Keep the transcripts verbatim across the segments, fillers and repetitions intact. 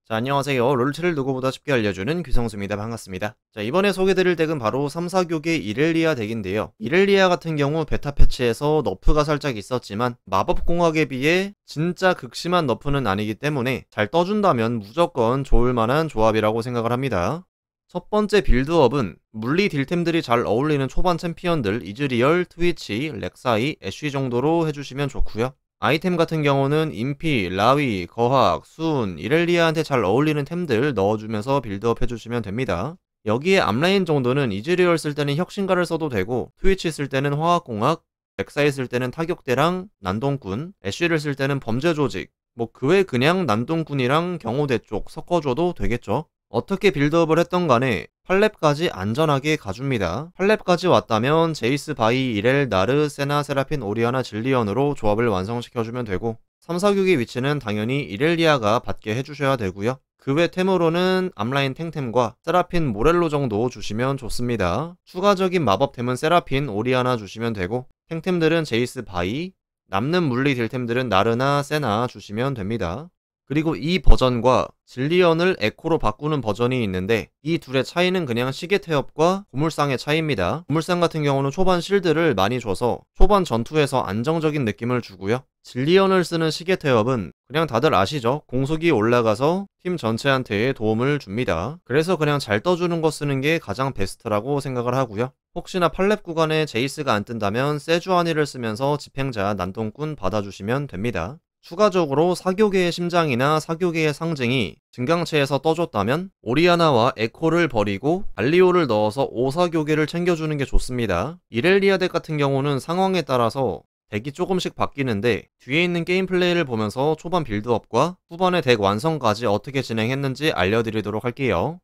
자, 안녕하세요. 롤체를 누구보다 쉽게 알려주는 귀성수입니다. 반갑습니다. 자, 이번에 소개드릴 덱은 바로 삼, 사 교계 이렐리아 덱인데요. 이렐리아 같은 경우 베타 패치에서 너프가 살짝 있었지만 마법공학에 비해 진짜 극심한 너프는 아니기 때문에 잘 떠준다면 무조건 좋을만한 조합이라고 생각을 합니다. 첫 번째 빌드업은 물리 딜템들이 잘 어울리는 초반 챔피언들 이즈리얼, 트위치, 렉사이, 애쉬 정도로 해주시면 좋고요. 아이템 같은 경우는 인피, 라위, 거학, 순, 이렐리아한테 잘 어울리는 템들 넣어주면서 빌드업 해주시면 됩니다. 여기에 앞라인 정도는 이즈리얼 쓸 때는 혁신가를 써도 되고 트위치 쓸 때는 화학공학, 렉사이 쓸 때는 타격대랑 난동꾼, 애쉬를 쓸 때는 범죄조직, 뭐 그 외 그냥 난동꾼이랑 경호대 쪽 섞어줘도 되겠죠. 어떻게 빌드업을 했던 간에 팔 렙까지 안전하게 가줍니다. 팔 렙까지 왔다면 제이스, 바이, 이렐, 나르, 세나, 세라핀, 오리아나, 질리언으로 조합을 완성시켜주면 되고 삼, 사 교계 위치는 당연히 이렐리아가 받게 해주셔야 되고요. 그 외 템으로는 앞라인 탱템과 세라핀, 모렐로 정도 주시면 좋습니다. 추가적인 마법템은 세라핀, 오리아나 주시면 되고 탱템들은 제이스, 바이, 남는 물리 딜템들은 나르나, 세나 주시면 됩니다. 그리고 이 버전과 질리언을 에코로 바꾸는 버전이 있는데 이 둘의 차이는 그냥 시계 태엽과 고물상의 차이입니다. 고물상 같은 경우는 초반 실드를 많이 줘서 초반 전투에서 안정적인 느낌을 주고요. 질리언을 쓰는 시계 태엽은 그냥 다들 아시죠? 공속이 올라가서 팀 전체한테 도움을 줍니다. 그래서 그냥 잘 떠주는 거 쓰는 게 가장 베스트라고 생각을 하고요. 혹시나 팔 렙 구간에 제이스가 안 뜬다면 세주아니를 쓰면서 집행자 난동꾼 받아주시면 됩니다. 추가적으로 사 교계의 심장이나 사 교계의 상징이 증강체에서 떠줬다면 오리아나와 에코를 버리고 알리오를 넣어서 오, 사 교계를 챙겨주는 게 좋습니다. 이렐리아 덱 같은 경우는 상황에 따라서 덱이 조금씩 바뀌는데 뒤에 있는 게임 플레이를 보면서 초반 빌드업과 후반의 덱 완성까지 어떻게 진행했는지 알려드리도록 할게요.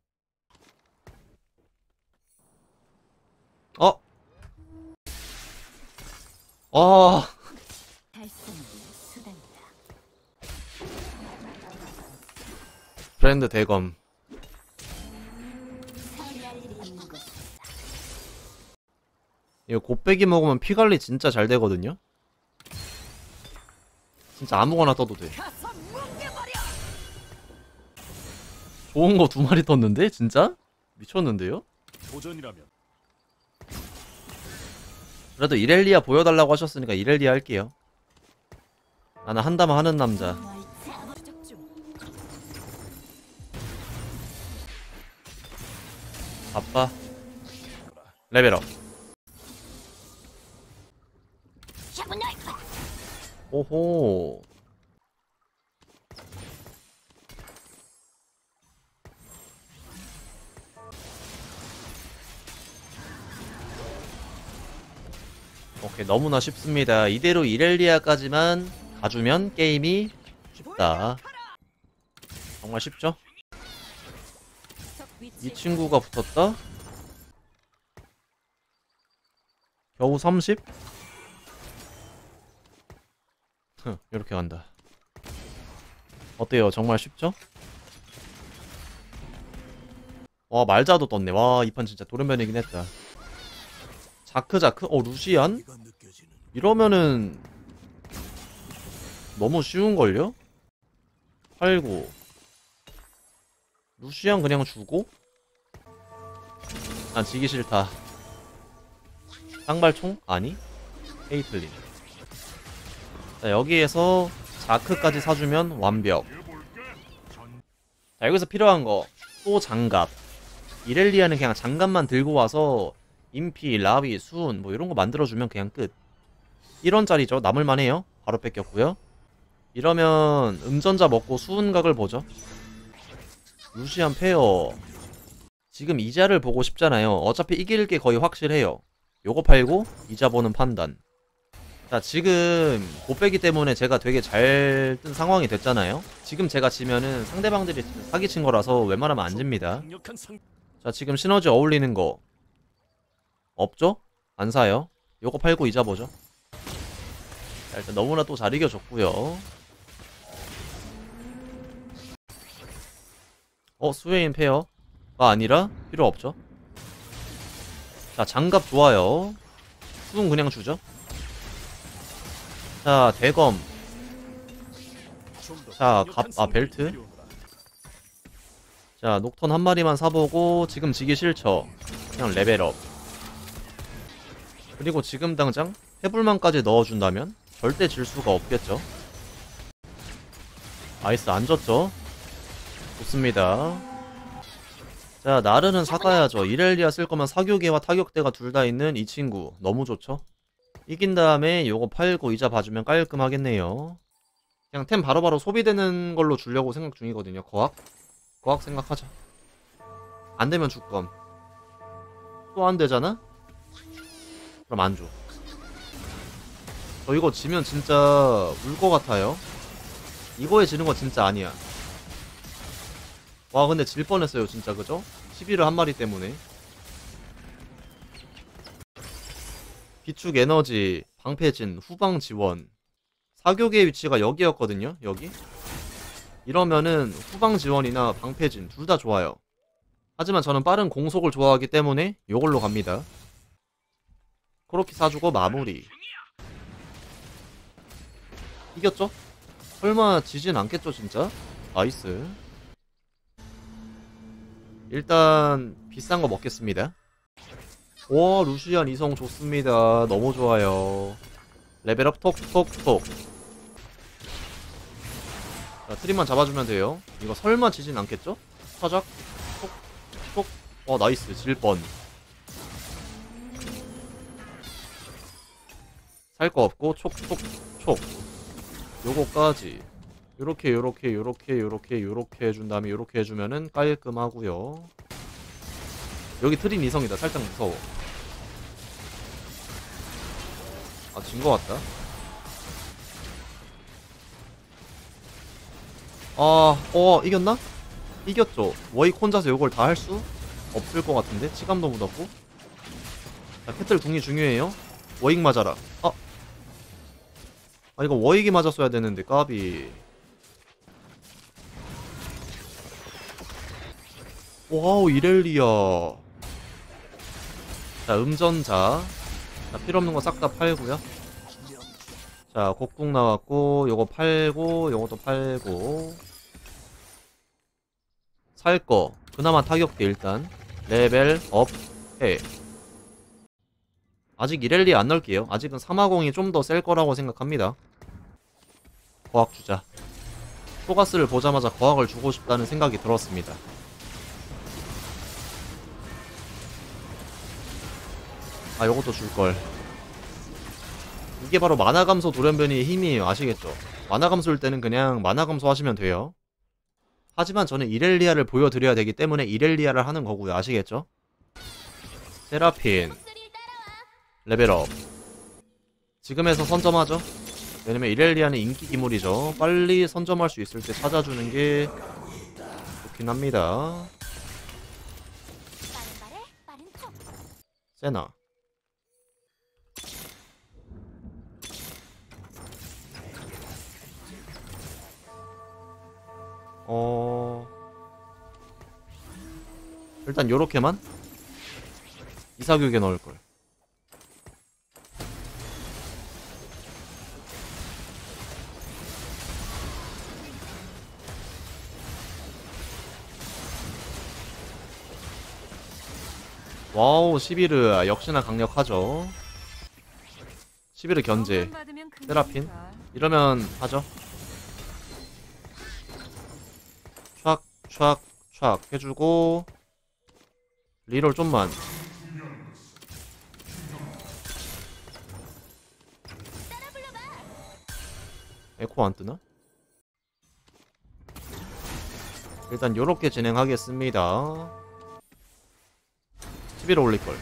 어? 어... 브랜드 대검. 이거 곱빼기 먹으면 피관리 진짜 잘 되거든요. 진짜 아무거나 떠도 돼. 좋은 거 두 마리 떴는데? 진짜? 미쳤는데요? 그래도 이렐리아 보여달라고 하셨으니까 이렐리아 할게요. 나는 한다면 하는 남자. 아빠 레벨업. 오호. 오케이, 너무나 쉽습니다. 이대로 이렐리아까지만 가주면 게임이 쉽다. 정말 쉽죠? 이 친구가 붙었다? 겨우 삼십? 흥, 이렇게 간다. 어때요? 정말 쉽죠? 와, 말자도 떴네. 와, 이 판 진짜 돌연변이긴 했다. 자크자크? 어, 루시안? 이러면은 너무 쉬운걸요? 팔구. 루시안 그냥 주고? 난 지기 싫다. 쌍발총? 아니? 에이틀린. 자, 여기에서 자크까지 사주면 완벽. 자, 여기서 필요한 거 또 장갑. 이렐리아는 그냥 장갑만 들고 와서 인피, 라위, 수은 뭐 이런거 만들어주면 그냥 끝. 일 원짜리죠. 남을만해요. 바로 뺏겼고요. 이러면 음전자 먹고 수은각을 보죠. 루시안 페어. 지금 이자를 보고 싶잖아요. 어차피 이길 게 거의 확실해요. 요거 팔고 이자 보는 판단. 자, 지금 곱빼기 때문에 제가 되게 잘 뜬 상황이 됐잖아요. 지금 제가 지면은 상대방들이 사기친 거라서 웬만하면 안 집니다. 자, 지금 시너지 어울리는 거 없죠? 안 사요. 요거 팔고 이자 보죠. 자, 일단 너무나 또 잘 이겨줬고요. 어, 스웨인 페어가 아니라 필요 없죠. 자, 장갑 좋아요. 수은 그냥 주죠. 자, 대검. 자, 갑, 아, 벨트. 자, 녹턴 한 마리만 사보고 지금 지기 싫죠? 그냥 레벨업. 그리고 지금 당장 해불만까지 넣어준다면 절대 질 수가 없겠죠? 아이스 안 졌죠? 좋습니다. 자, 나르는 사가야죠. 이렐리아 쓸 거면 사교계와 타격대가 둘 다 있는 이 친구 너무 좋죠? 이긴 다음에 요거 팔고 이자 봐주면 깔끔하겠네요. 그냥 템 바로바로 소비되는 걸로 주려고 생각 중이거든요. 거학? 거학 생각하자. 안되면 죽검. 또 안되잖아? 그럼 안줘. 저 이거 지면 진짜 울 것 같아요. 이거에 지는 거 진짜 아니야. 와, 근데 질 뻔했어요 진짜. 그죠? 시비를 한 마리 때문에. 비축 에너지, 방패진, 후방 지원. 사교계의 위치가 여기였거든요. 여기. 이러면은 후방 지원이나 방패진 둘 다 좋아요. 하지만 저는 빠른 공속을 좋아하기 때문에 요걸로 갑니다. 코로키 사주고 마무리. 이겼죠? 설마 지진 않겠죠 진짜? 나이스. 일단 비싼 거 먹겠습니다. 와, 루시안 이성 좋습니다. 너무 좋아요. 레벨업 톡톡톡. 자, 트림만 잡아주면 돼요. 이거 설마 지진 않겠죠? 사작 톡톡. 어, 나이스. 질뻔. 살 거 없고 촉촉촉. 요거까지 요렇게 요렇게 요렇게 요렇게 요렇게 해준 다음에 요렇게 해주면은 깔끔하구요. 여기 트린 이성이다. 살짝 무서워. 아, 진 거 같다. 아, 어, 이겼나? 이겼죠. 워익 혼자서 요걸 다 할 수 없을 것 같은데? 치감도 묻었고. 자, 캐틀 궁이 중요해요. 워익 맞아라. 아, 아 이거 워익이 맞았어야 되는데 까비. 와우, 이렐리아. 자, 음전자. 자, 필요없는 거 싹 다 팔고요. 자, 곡궁 나왔고 요거 팔고 요것도 팔고. 살거 그나마 타격대 일단 레벨 업 해. 아직 이렐리아 안 넣을게요. 아직은 삼하공이 좀 더 셀 거라고 생각합니다. 거학 주자. 소가스를 보자마자 거학을 주고 싶다는 생각이 들었습니다. 아, 요것도 줄걸. 이게 바로 만화 감소 돌연변이의 힘이에요. 아시겠죠? 만화 감소일 때는 그냥 만화 감소 하시면 돼요. 하지만 저는 이렐리아를 보여드려야 되기 때문에 이렐리아를 하는 거고요. 아시겠죠? 세라핀 레벨업. 지금에서 선점하죠? 왜냐면 이렐리아는 인기 기물이죠. 빨리 선점할 수 있을 때 찾아주는 게 좋긴 합니다. 세나. 어... 일단 요렇게만 이사교육에 넣을걸. 와우, 시비르 역시나 강력하죠. 시비르 견제 세라핀 이러면 하죠. 촥 촥 촥 해주고 리롤 좀만. 에코 안 뜨나? 일단 요렇게 진행하겠습니다. 십일 올릴걸.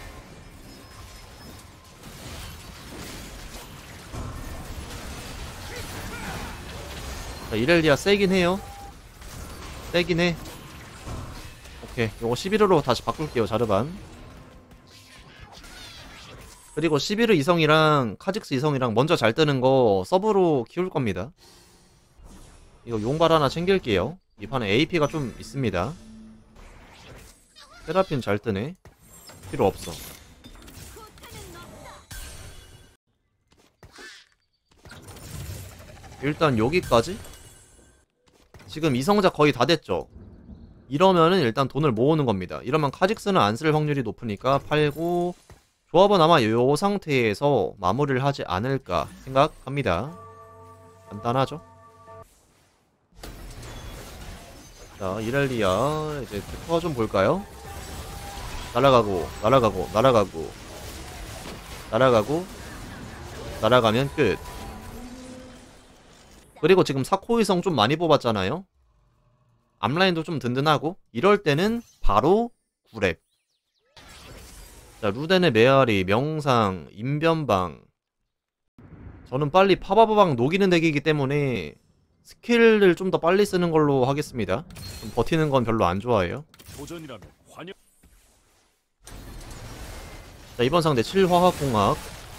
자, 이렐리아 세긴 해요. 세긴 해. 오케이, 요거 십일호로 다시 바꿀게요. 자르반. 그리고 십일호 이성이랑 카직스 이성이랑 먼저 잘 뜨는 거 서브로 키울 겁니다. 이거 용발 하나 챙길게요. 이 판에 에이피가 좀 있습니다. 세라핀 잘 뜨네. 필요 없어. 일단 여기까지? 지금 이성작 거의 다 됐죠? 이러면은 일단 돈을 모으는 겁니다. 이러면 카직스는 안 쓸 확률이 높으니까 팔고, 조합은 아마 요 상태에서 마무리를 하지 않을까 생각합니다. 간단하죠? 자, 이렐리아 이제 특허 좀 볼까요? 날아가고 날아가고 날아가고 날아가고 날아가면 끝. 그리고 지금 사코이성 좀 많이 뽑았잖아요. 앞라인도 좀 든든하고, 이럴 때는 바로 구렙. 자, 루덴의 메아리, 명상, 인변방. 저는 빨리 파바바방 녹이는 덱이기 때문에 스킬을 좀 더 빨리 쓰는 걸로 하겠습니다. 좀 버티는 건 별로 안 좋아해요. 도전이라면 환영. 자, 이번 상대 칠화학공학.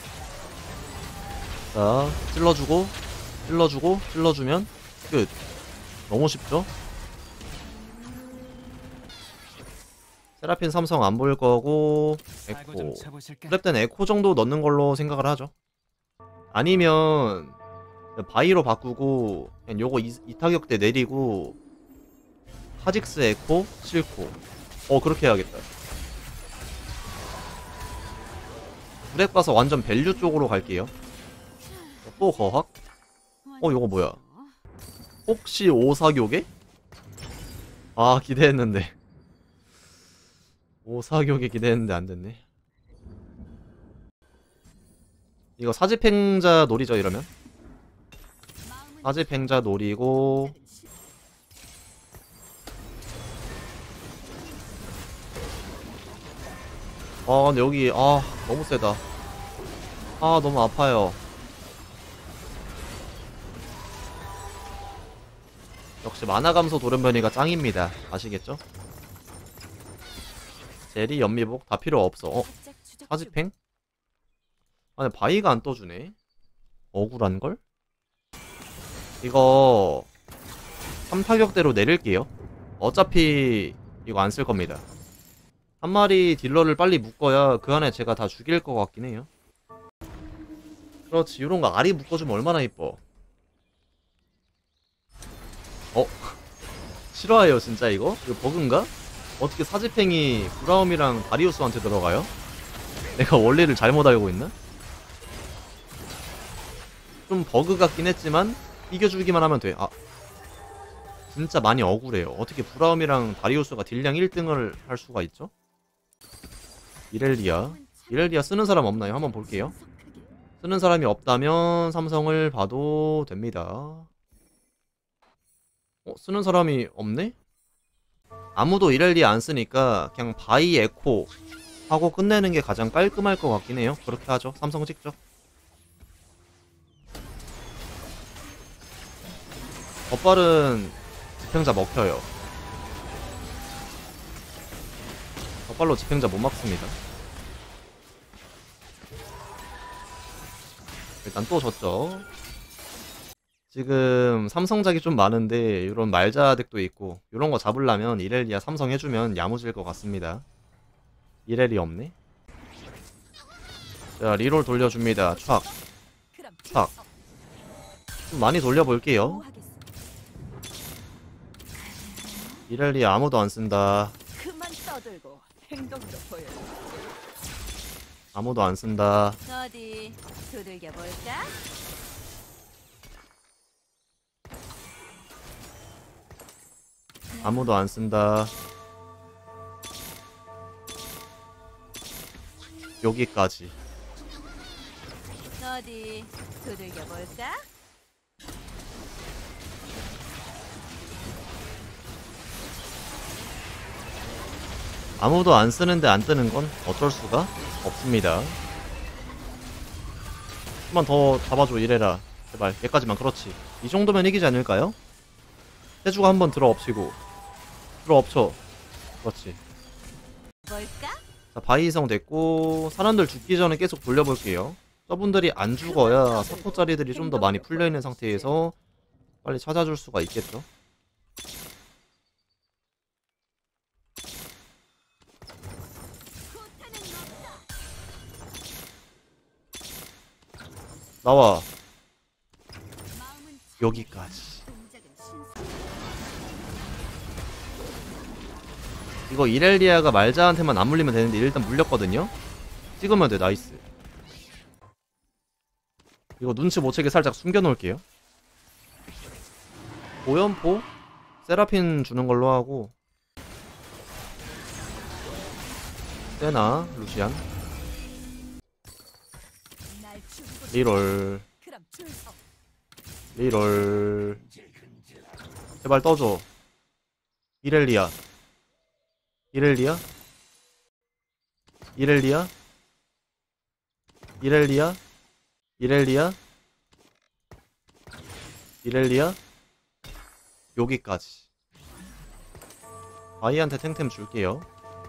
자, 찔러주고 찔러주고 찔러주면 끝. 너무 쉽죠? 세라핀 삼성 안 보일 거고, 에코. 그럴 땐 에코 정도 넣는 걸로 생각을 하죠. 아니면 바이로 바꾸고 그냥 요거 이, 이 타격대 내리고 카직스 에코 칠코. 어, 그렇게 해야겠다. 브렉 봐서 완전 밸류 쪽으로 갈게요. 또 거학? 어, 요거 뭐야? 혹시 오사교계? 아, 기대했는데. 오사교계 기대했는데 안됐네. 이거 사지팽자 놀이죠, 이러면? 사지팽자 놀이고, 아 근데 여기 아 너무 세다. 아 너무 아파요. 역시 만화감소 돌연변이가 짱입니다. 아시겠죠? 제리 연미복 다 필요 없어. 어? 사지팽? 아니 바이가 안 떠주네. 억울한걸? 이거 삼 타격대로 내릴게요. 어차피 이거 안 쓸 겁니다. 한 마리 딜러를 빨리 묶어야 그 안에 제가 다 죽일 것 같긴 해요. 그렇지, 요런 거 알이 묶어주면 얼마나 이뻐. 어? 싫어해요 진짜 이거? 이거 버그인가? 어떻게 사지팽이 브라움이랑 다리우스한테 들어가요? 내가 원리를 잘못 알고 있나? 좀 버그 같긴 했지만 이겨주기만 하면 돼. 아 진짜 많이 억울해요. 어떻게 브라움이랑 다리우스가 딜량 일 등을 할 수가 있죠? 이렐리아 이렐리아 쓰는 사람 없나요? 한번 볼게요. 쓰는 사람이 없다면 삼성을 봐도 됩니다. 어? 쓰는 사람이 없네? 아무도 이렐리아 안 쓰니까 그냥 바이 에코 하고 끝내는 게 가장 깔끔할 것 같긴 해요. 그렇게 하죠. 삼성 찍죠. 덧발은 집행자 먹혀요. 덧발로 집행자 못 막습니다. 일단 또 졌죠. 지금 삼성작이 좀 많은데 이런 말자 덱도 있고 이런 거 잡으려면 이렐리아 삼성 해주면 야무질 것 같습니다. 이렐이 없네. 자, 리롤 돌려줍니다. 촥 촥. 좀 많이 돌려볼게요. 이렐리아 아무도 안 쓴다. 아무도 안 쓴다. 어디 두들겨 볼까? 아무도 안 쓴다. 여기까지. 어디 두들겨 볼까? 아무도 안 쓰는데 안 뜨는 건 어쩔 수가 없습니다. 한번 더 잡아줘 이래라. 제발 얘까지만. 그렇지. 이 정도면 이기지 않을까요? 세주가 한번 들어 엎치고 들어 엎쳐. 그렇지. 볼까? 자, 바이성 됐고 사람들 죽기 전에 계속 돌려볼게요. 저분들이 안 죽어야 사포짜리들이 좀 더 많이 풀려있는 상태에서 빨리 찾아줄 수가 있겠죠. 나와. 여기까지. 이거 이렐리아가 말자한테만 안 물리면 되는데 일단 물렸거든요. 찍으면 돼. 나이스. 이거 눈치 못 채게 살짝 숨겨놓을게요. 오연포? 세라핀 주는 걸로 하고 세나, 루시안 리롤 리롤 제발 떠줘. 이렐리아 이렐리아 이렐리아 이렐리아 이렐리아 이렐리아 여기까지. 바이한테 탱템 줄게요.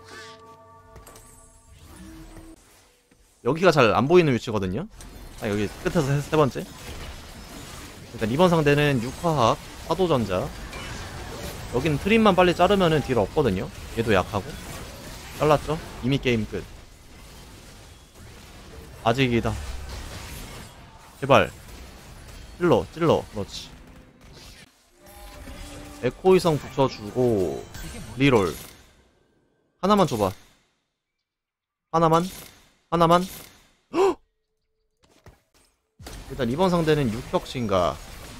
여기가 잘 안 보이는 위치거든요. 아, 여기 끝에서 세, 세 번째. 일단 이번 상대는 육화학 화도전자. 여긴 트림만 빨리 자르면은 딜 없거든요. 얘도 약하고. 잘랐죠? 이미 게임 끝. 아직이다. 제발 찔러 찔러. 그렇지. 에코이성 붙여주고 리롤 하나만 줘봐. 하나만 하나만. 헉! 일단 이번 상대는 육격신가.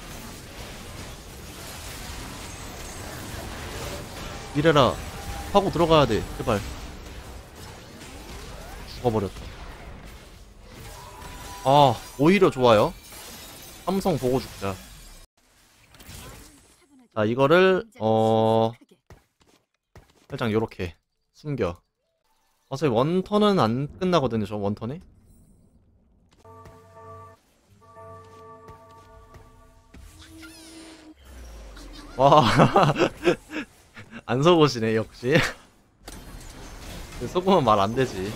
이래라. 하고 들어가야 돼. 제발. 죽어버렸다. 아, 오히려 좋아요. 삼성 보고 죽자. 자, 이거를 어 살짝 요렇게 숨겨. 어차피 원턴은 안 끝나거든요. 저 원턴에. 와. 안 속으시네 역시. 속으면 말 안되지.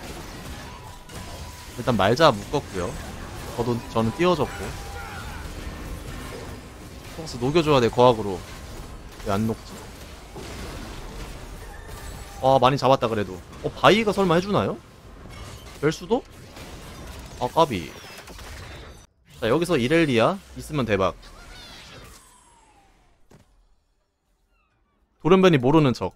일단 말자 묶었고요. 저도 저는 띄워줬고. 혹시 녹여줘야 돼. 거학으로. 왜 안 녹지? 와, 많이 잡았다 그래도. 어, 바이가 설마 해주나요? 될 수도? 아, 까비. 자, 여기서 이렐리아 있으면 대박. 돌연변이 모르는 척.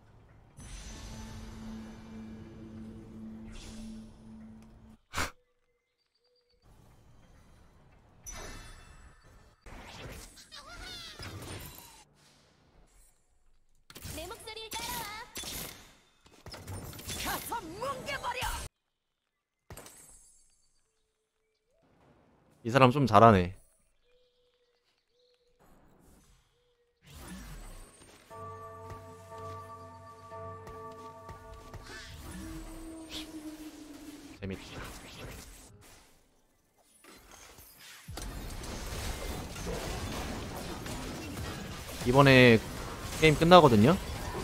내 목소리를 따라와. 가서 뭉개버려. 이 사람 좀 잘하네. 재밌다. 이번에 게임 끝나거든요?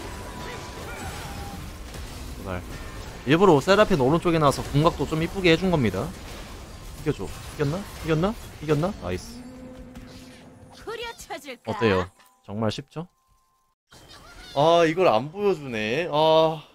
제발. 일부러 세라핀 오른쪽에 나와서 궁각도 좀 이쁘게 해준 겁니다. 이겨줘. 이겼나? 이겼나? 이겼나? 나이스. 후려쳐줄까? 어때요? 정말 쉽죠? 아, 이걸 안 보여주네. 아.